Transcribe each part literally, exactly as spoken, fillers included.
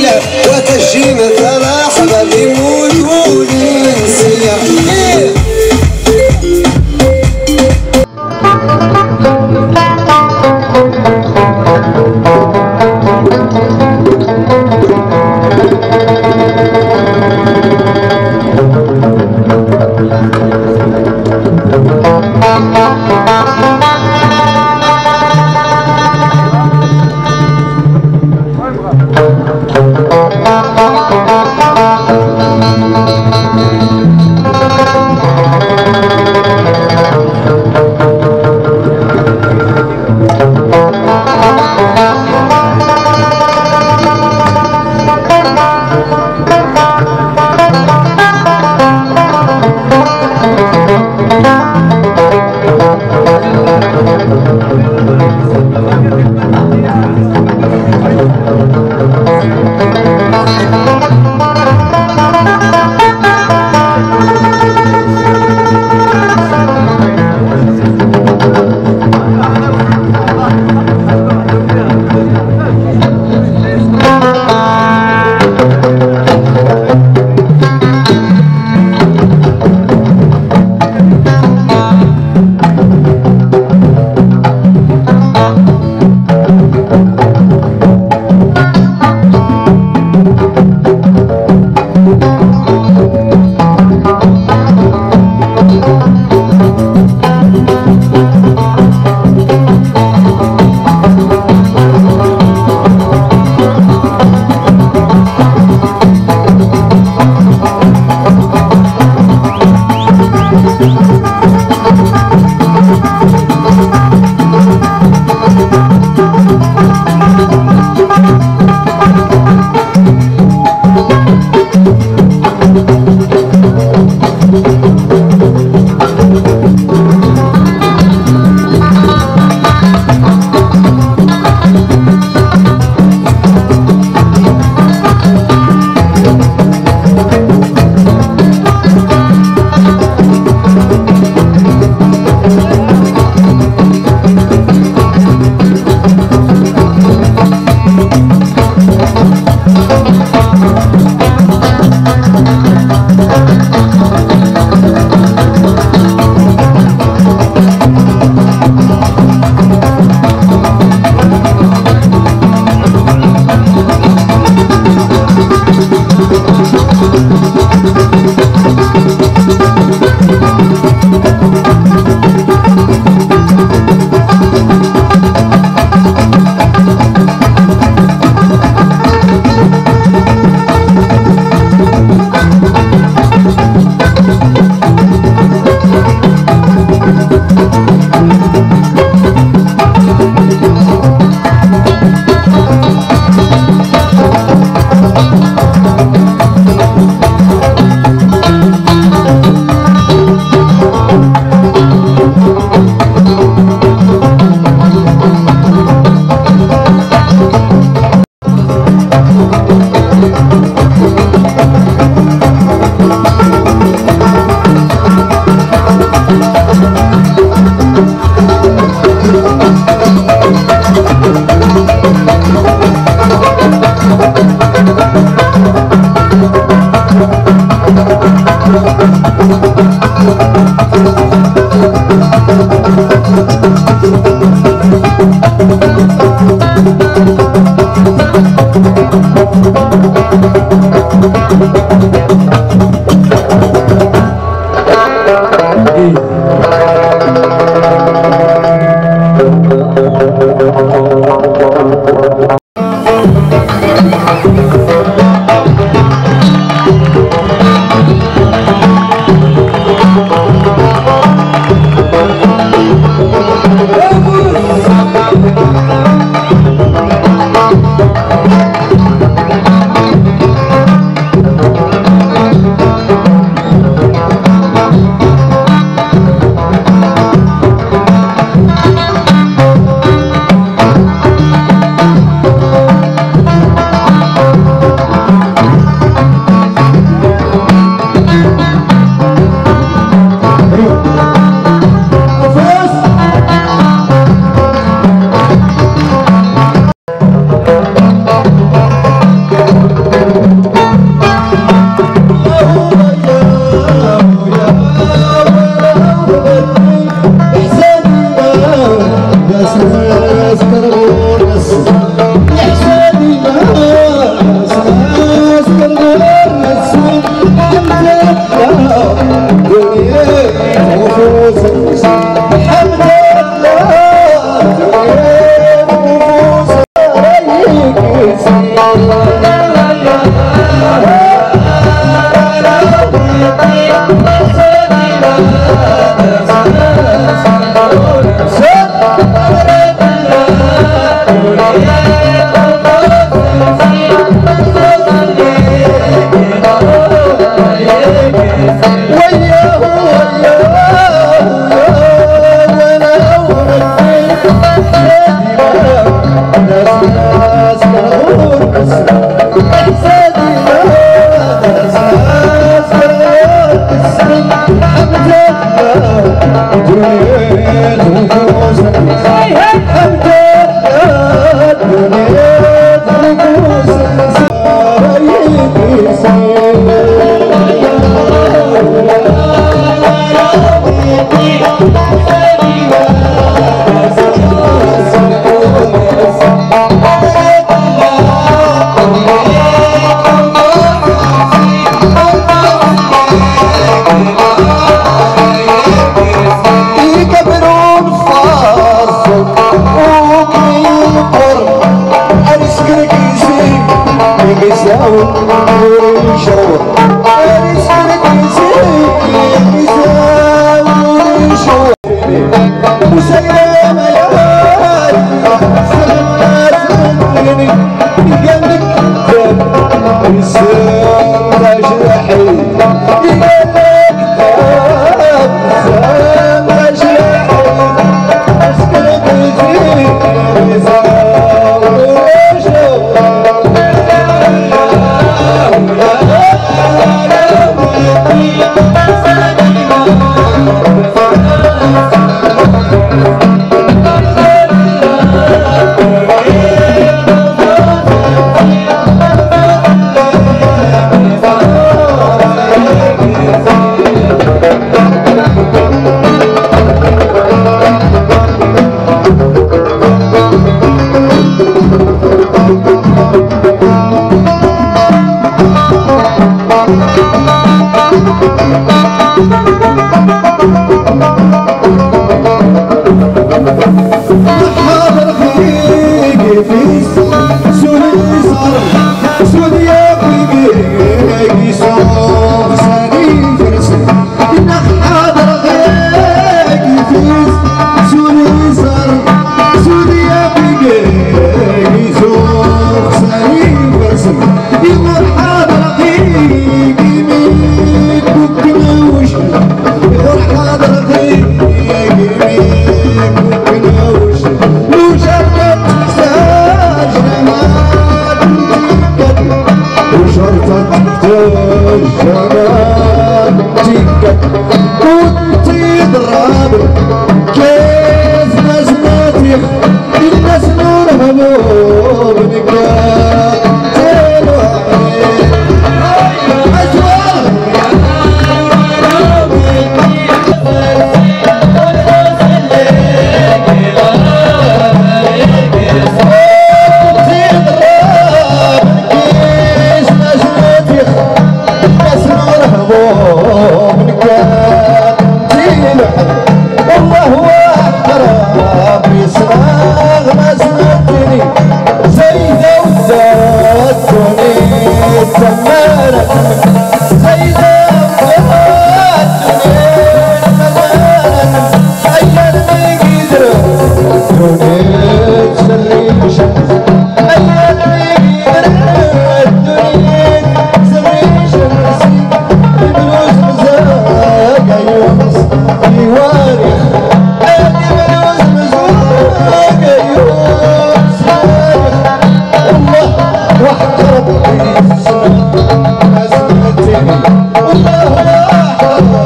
وتجي مثل أحبابي مولودي نسية.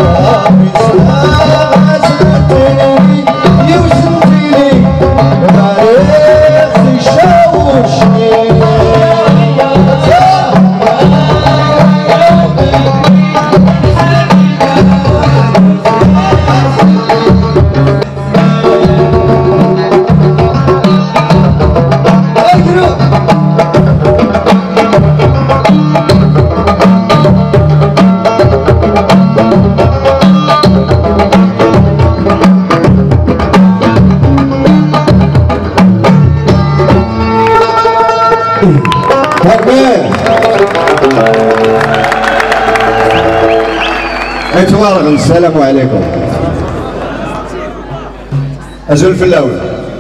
اتوارغ السلام عليكم. أزول في الأول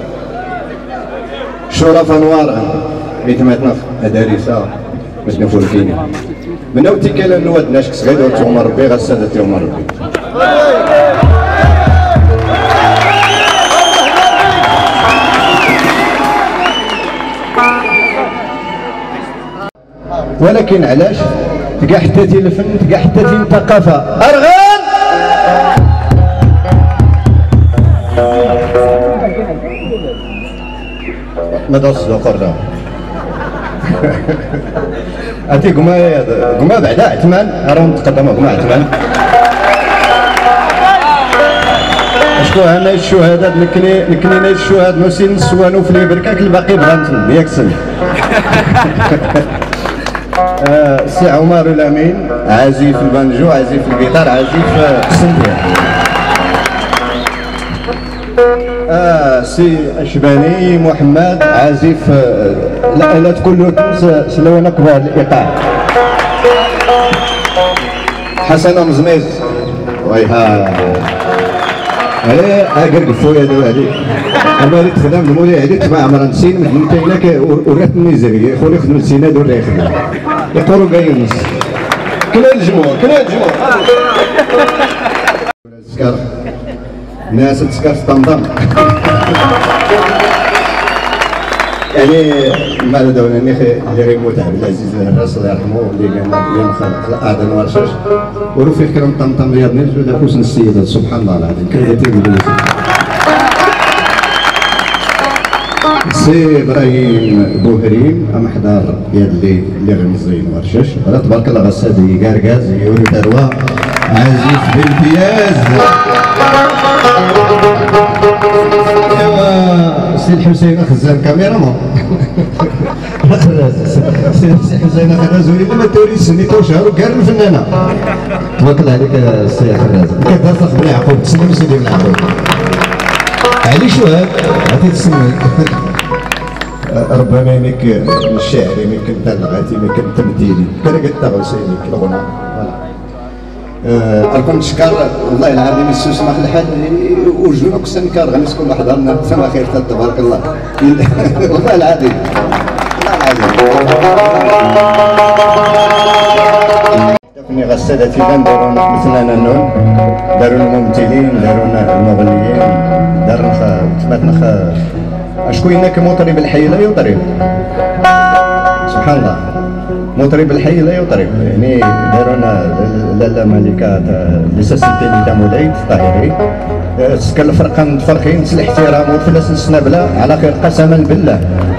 شرف أنوار بيت ما يتنف أداريسا باش نفول فيني من أوتي كلا نواد ناشك صغير وتوم ربي غسادة يوم ربي ولكن علاش تلقى حتى تي الفن تلقى حتى تي الثقافة أرغان ما تصدق قرنا أتي قما قما بعدا عثمان راهم نتقدموا قما عثمان شكون هنا الشهداء نكني نكني الشهداء نسين نسوانو في البركاك الباقي بغا نتم ياك سن آه سي عمر الامين عازف البانجو عازف الجيتار عازف السندير آه سي اشباني محمد عازف آه لا لا تقول له سلوانه كبار الايقاع حسن مزميز ويها ايه اقرب فويا دو عليك انا ريت خدام المولى عليك تبع عمر نسين من كاينك ورات النيزري خويا خدم السيناد وراه يخدم يقولوا قايل نص كلا الجمهور كلا الجمهور تسكر ناس تسكر في طنطا يعني ما داونا ني اللي غيموت عبد العزيز الراس الله يرحمه اللي كان اليوم خلق اعظم ورشاش ورو فيه كلام طنطا رياض نيل ولا حسن السيدات سبحان الله العظيم كان تيقول سي ابراهيم بوهرين محضر ديال اللي اللي غنزين ورشاش راه تبارك الله غسادي كاركاز يوري تروا عازف بالبياز ايوا سي الحسين خزان كاميرا سي حسين خراز ولي ما توريش سنيتو شهر وكار الفنانه تبارك الله عليك سي خراز كدار صاحب بن يعقوب تسلم سيدي بن يعقوب علي شهاد عرفتي تسمي ربما يمكن الشعر يمكن تنغاتي يمكن تمثيلي كان قد تغوسيني الغنى أه كنت شكر والله العظيم السوس ما خلحات وجونا كسن كار غنس كل واحد حضرنا سما خير تبارك الله والله العظيم والله العظيم كني غسالة فيلان دارونا مثلنا النون دارونا الممثلين دارونا المغنيين دارونا تماتنا شكون هناك مطرب الحي لا يطرب سبحان الله مطرب الحي لا يطرب يعني دارونا لاله ملكه لساس الثاني تاع مولاي الطاهري سكن الفرقه متفرقين نس الاحترام وفلاس السنابله على خير قسما بالله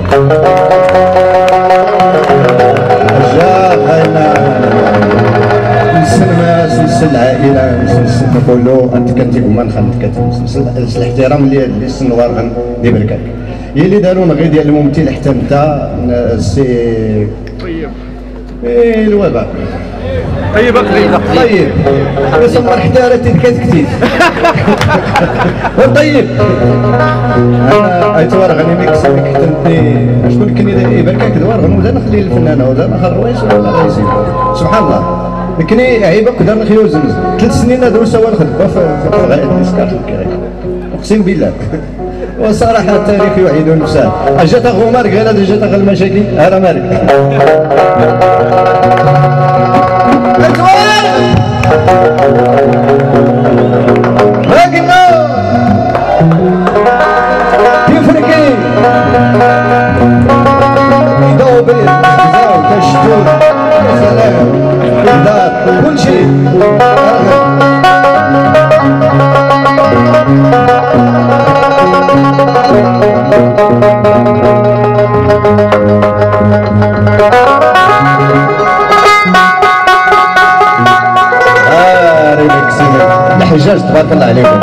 جا غاينا نسلم نسل العائله نسل نقولوا انت كنتي هما نخلط كتب الاحترام اللي اللي السنوار غندي بركاك هي اللي دارونا غير ديال الممثل حتى انت سي طيب ايه الوباء طيب قليله طيب يسمر حتى تكات كتير طيب انا ايتوار غني ميكس كتبتني شكون كان يبركاك دوار غنو ولا نخلي الفنانه ولا نخل الرئيس ولا غايسين سبحان الله لكني عيبك دار نخيو زمز ثلاث سنين هذو سوا الخدمه في الغاء الديسكار اقسم بالله وصراحه التاريخ يعيد نفسه اجت غمار قال هذا جات غير المشاكل هذا مالك راقنا يفرقي يدوب يزاو كشتور يا سلام الدار كل شيء الحجاج تبارك الله عليكم.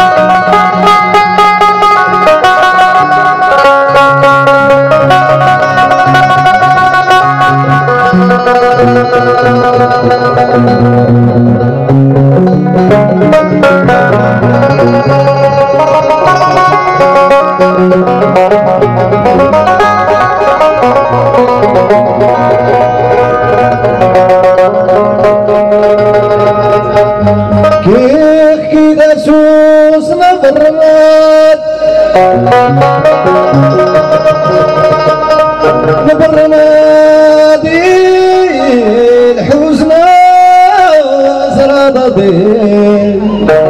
كيف كذا سوس نبرمات نبرمات الحزن زراد ضيل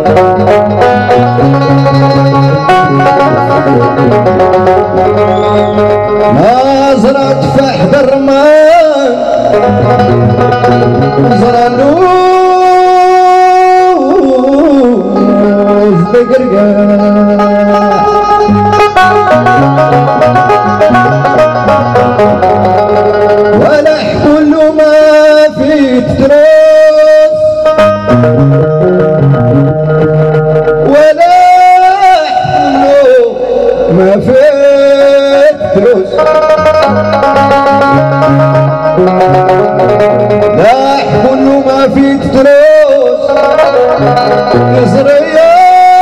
ما زرعت فحد الرمان زرع ولح كل ما في تترس ولح كل ما في تترس لح كل ما في تترس يزريات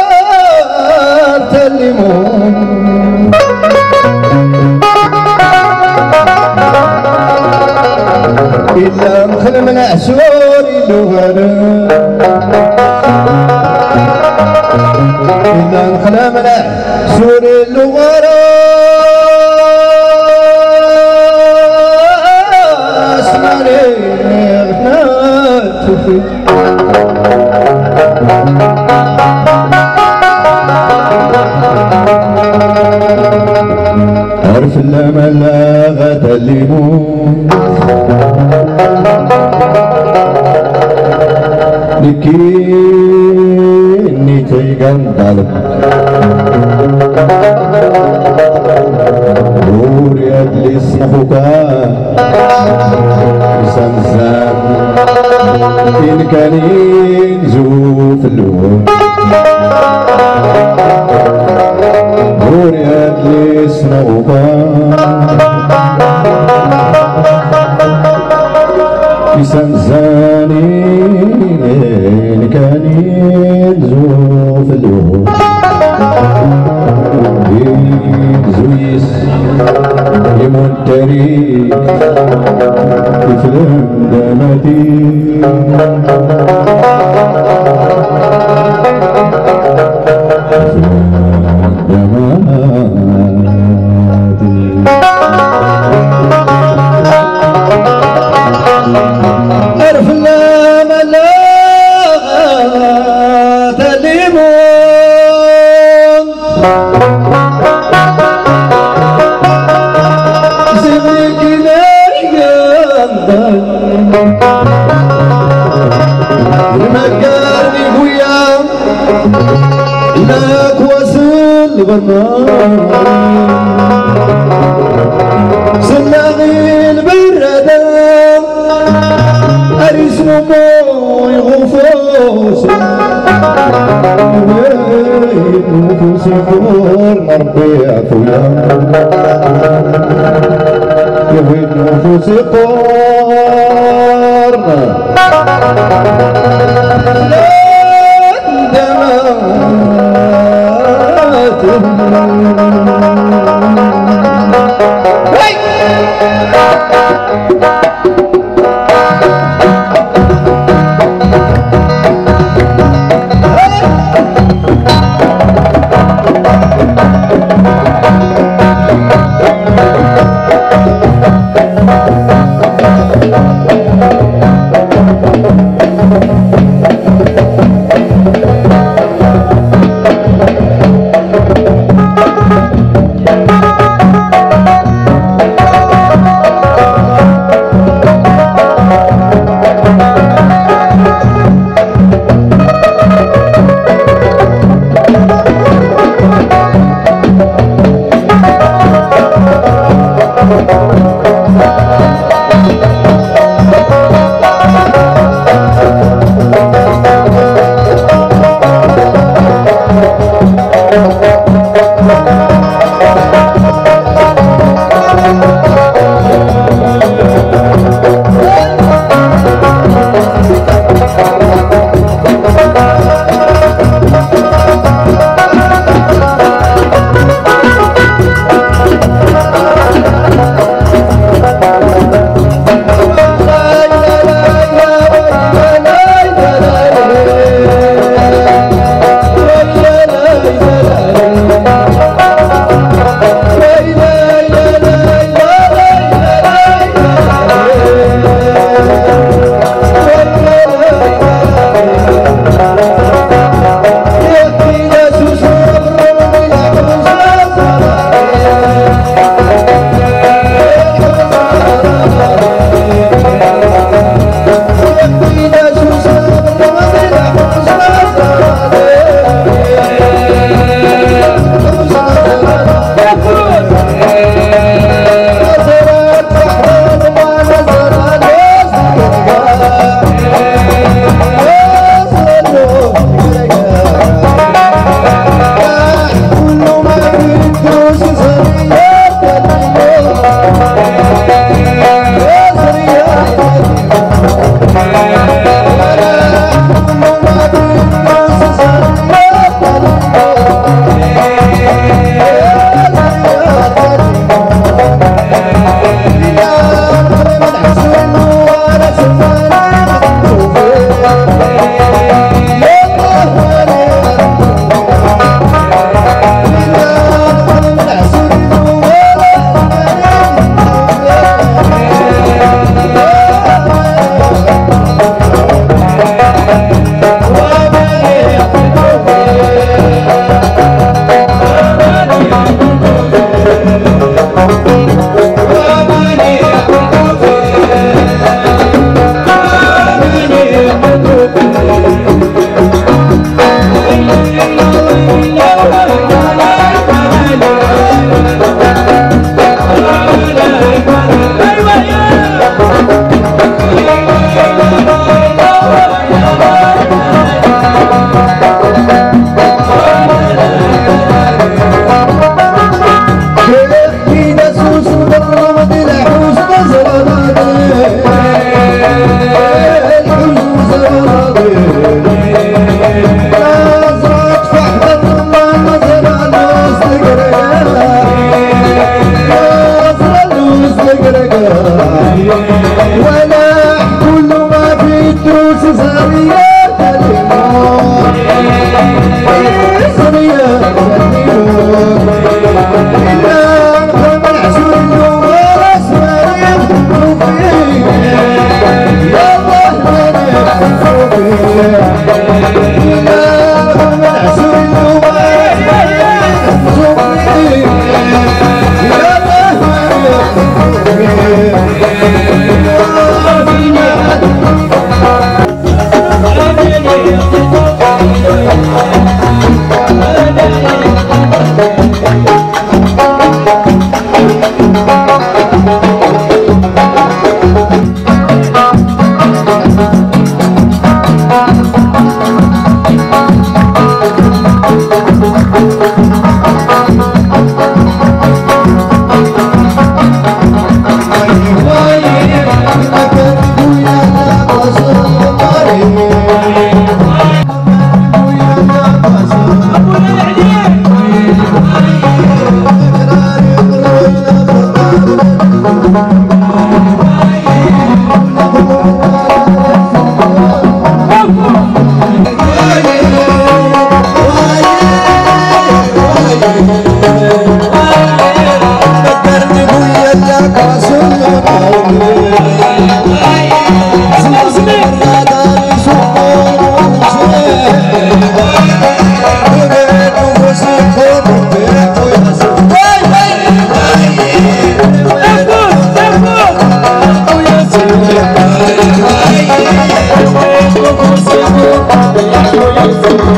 الليمون إلا نخل من عسوري لغرا إلا نخل من عسوري لغرا اسمعني غنات في عرف لما لاغت الليمون لكني تيقن ظلم نور يدلي صنفوكا سمسم إن كان ينزو في اللون نور يدلي صنفوكا سمساني إن كان ينزو في اللون زويس يمنتري يفلم دمتي عرف لما لاغت الليمون زمك ناريان المكان خويا لك وصل غنان سلاغي البردة أريس نمو يغفوس نفوسي فور نربي أخويا يوين نفوسي طور لندمات Thank you.